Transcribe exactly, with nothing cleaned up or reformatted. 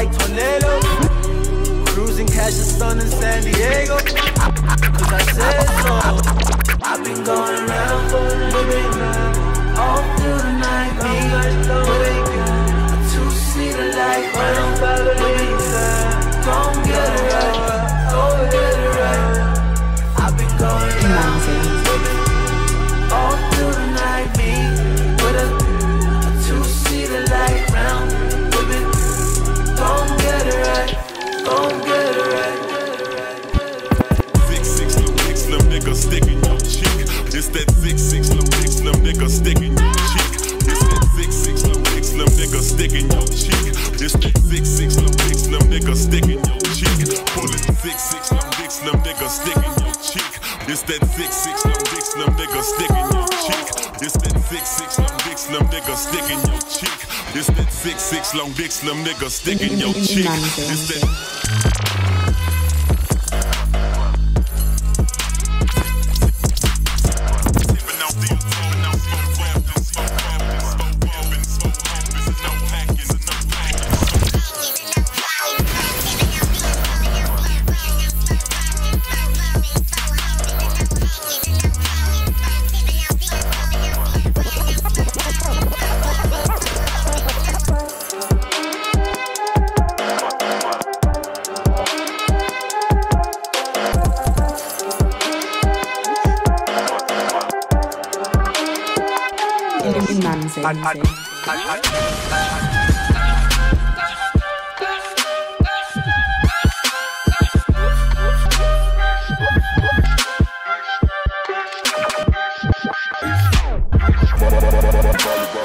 like tornadoes. Cruising cash and stun in San Diego. Cause I said so. I've been going round, living all through the night. Me, a two-seater like round, living. Gon' get it right, gon' get it right. I've been going round, living all through the night. Me, with a, a two-seater like round, living. Gon' get it right, gon' get it right. Six six, little dick, slim nigga, stick in your cheek. It's that six six, little dick, slim nigga, stick in your cheek. It's that six six, little dick, slim nigga, stick in your cheek. It's that six six, little dick, slim nigga, stick in your cheek. Pull it, six six, little dick, slim nigga, stick in your cheek. It's that six six, little dick, slim nigga, stick in your cheek. It's that six six, long dick, slim nigga, stick in your cheek. It's that six six, long dick, slim nigga, stick in your cheek. It's that. I, I, I, I,